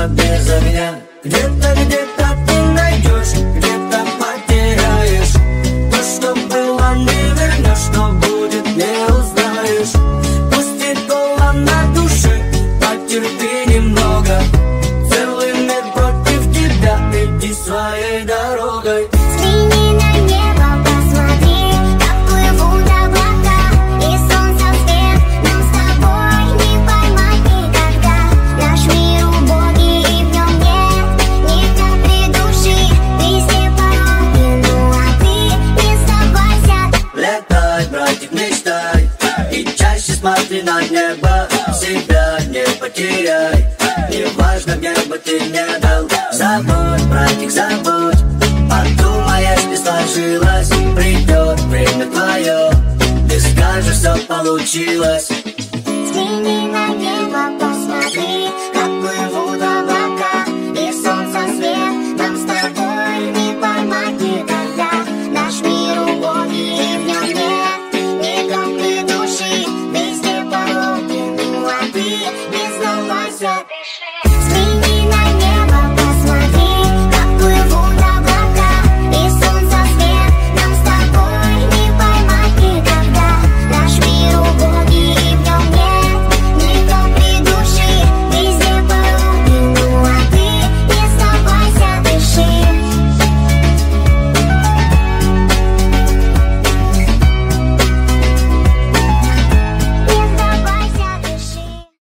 безо меня. Где-то ты найдешь, где-то потеряешь. То, что было, не вернешь, что будет, не узнаешь. Пусть и кола на душе, потерпи немного. Целый мир против тебя, иди своей дорогой. Взгляни на небо, посмотри, как плывут облака, и солнце свет нам с тобой не поймать никогда. Наш мир убогий, и в нем нет ни капли души. Везде пороги, ну а ты не сдавайся. Летай, братик, мечтай, и чаще смотри на небо. Себя не потеряй, неважно, где бы ты ни был. Забудь, братик, забудь, подумай, если сложилось. Придет время твое, ты скажешь, все получилось. Взгляни на небо, посмотри,